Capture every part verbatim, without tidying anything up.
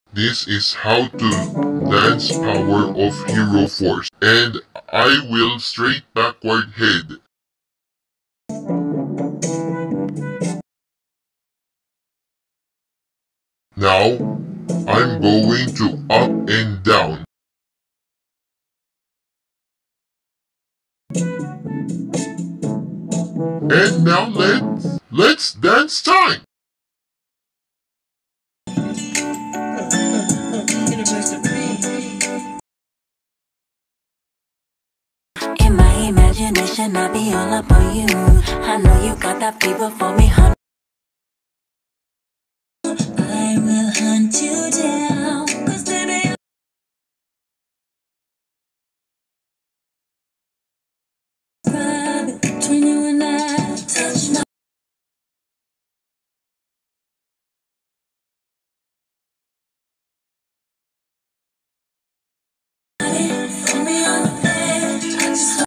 This is how to dance power of Hero Force. And I will straight backward head. Now, I'm going to up and down. And now let's, let's dance time! In my imagination, I be all up on you. I know you got that fever for me, honey. I will hunt you down, 'cause baby, vibe between you and I. Touch my body, put me on the bed. I just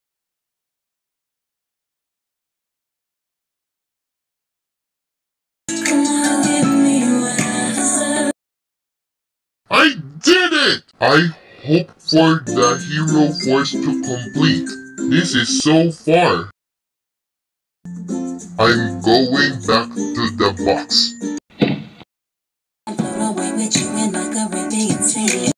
come on, give me what I deserve. I did it! I hope for the Hero Force to complete. This is so far. I'm going back to the box. Float away with you in my Caribbean sea.